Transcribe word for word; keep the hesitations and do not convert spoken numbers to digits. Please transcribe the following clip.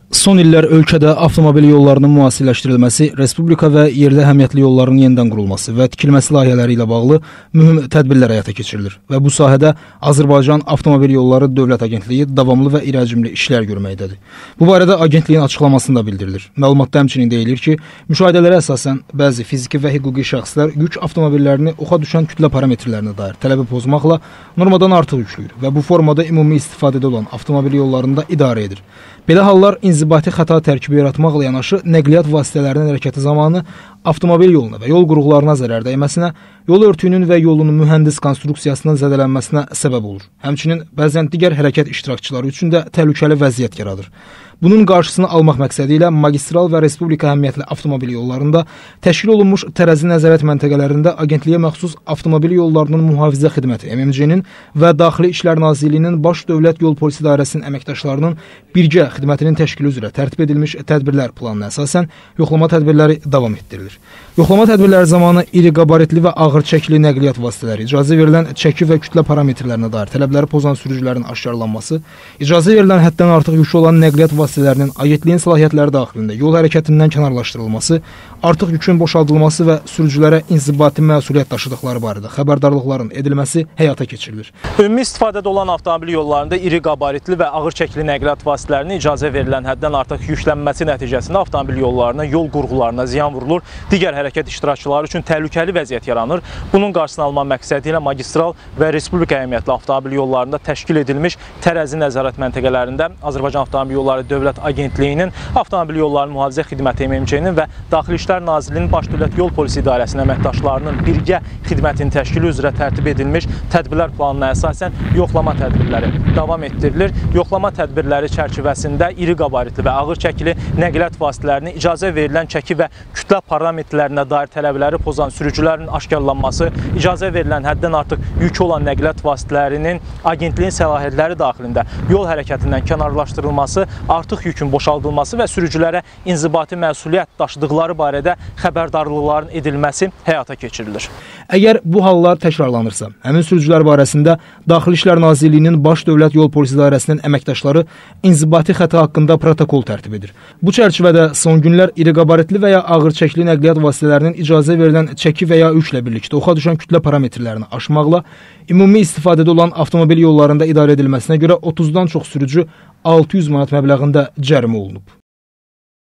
Son illər ölkədə avtomobil yollarının müasirləşdirilməsi, respublika və yerli əhəmiyyətli yolların yenidən qurulması və tikilməsi layihələri ilə bağlı mühüm tədbirlər həyata keçirilir və bu sahədə Azərbaycan Avtomobil Yolları Dövlət Agentliyi davamlı və irəcimli işlər görməkdədir. Bu barədə agentliyin açıqlamasında bildirilir. Məlumatda həmçinin deyilir ki, müşahidələrə əsasən bəzi fiziki və hüquqi şəxslər yük avtomobillərini oxa düşən kütlə parametrlərinə dair tələbi pozmaqla normadan artıq yüklüyür və bu formada ümumi istifadədə olan avtomobil yollarında idarə edir. Belə hallar inzibati xəta tərkibi yaratmaqla yanaşı nəqliyyat vasitələrinin hərəkəti zamanı avtomobil yoluna və yol qurğularına zərər dəyməsinə, yol örtüyünün və yolun mühəndis konstruksiyasının zədələnməsinə səbəb olur. Həmçinin bəzən digər hərəkət iştirakçıları üçün də təhlükəli vəziyyət yaradır. Bunun qarşısını almaq məqsədi ilə magistral və respublika əhəmiyyətli avtomobil yollarında təşkil olunmuş tərəzi nəzarət məntəqələrində agentliyə məxsus avtomobil yollarının mühafizə xidməti M M C-nin və Daxili İşlər Nazirliyinin Baş Dövlət Yol Polisi İdarəsinin əməkdaşlarının birgə xidmətinin təşkili üzrə tərtib edilmiş tədbirlər planına əsasən yoxlama tədbirləri davam etdirilir. Yoxlama tədbirləri zamanı iri qabaritli və ağır çəkili nəqliyyat vasitələri, icazə verilən çəki və kütlə parametrlərinə dair tələbləri pozan sürücülərin aşkarlanması, icazə verilən həddən artıq yükü olan nəqliyyat vasitələrinin agentliyin səlahiyyətləri daxilində yol hərəkətindən kənarlaşdırılması, artıq yükün boşaldılması və sürücülərə inzibati məsuliyyət daşıdıqları barədə xəbərdarlıqların edilməsi həyata keçirilir. Ümumi istifadədə olan avtomobil yollarında iri qabaritli və ağır çəkili nəqliyyat vasitələrinin icazə verilən həddən artıq yüklənməsi nəticəsində avtomobil yollarına, yol qurğularına ziyan vurulur, digər hərəkət iştirakçıları üçün təhlükəli vəziyyət yaranır. Bunun qarşısını almaq məqsədi ilə magistral və respublika əhəmiyyətli avtomobil yollarında təşkil edilmiş tərəzi nəzarət məntəqələrində Azərbaycan Avtomobil Yolları Dövlət Agentliyinin, Avtomobil Yolları Mühafizə Xidməti M M C-nin və Daxili İşlər Nazirliyinin Baş Dövlət Yol Polisi İdarəsinin əməkdaşlarının birgə xidmətin təşkili üzrə tərtib edilmiş tədbirlər planına əsasən yoxlama tədbirləri davam etdirilir. Yoxlama tədbirləri çərçivəsində iri qabaritli və ağır çəkili nəqliyyat vasitələrini icazə verilən çəki və kütlə parametrlərinə dair tələbləri pozan sürücülərin aşkarlanması, icazə verilən həddən artıq yükü olan nəqliyyat vasitələrinin agentliyin səlahiyyətləri daxilində yol hərəkətindən kənarlaşdırılması, artıq yükün boşaldılması və sürücülərə inzibati məsuliyyət daşıdıqları barədə xəbərdarlıqların edilməsi həyata keçirilir. Əgər bu hallar təkrarlanırsa, həmin sürücülər barəsində Daxili İşlər Nazirliyinin Baş Dövlət Yol Polisi İdarəsinin əməkdaşları inzibati xəta haqqında protokol tərtib edir. Bu çərçivədə son günlər iri qabaritli və ya ağır çəkili nəqliyyat vasitələrinin icazə verilən çəki və ya yüklə birlikdə oxa düşən kütlə parametrlərini aşmaqla ümumi istifadədə olan avtomobil yollarında idarə edilməsinə görə otuzdan çox sürücü altı yüz manat məbləğində cərimə olunub.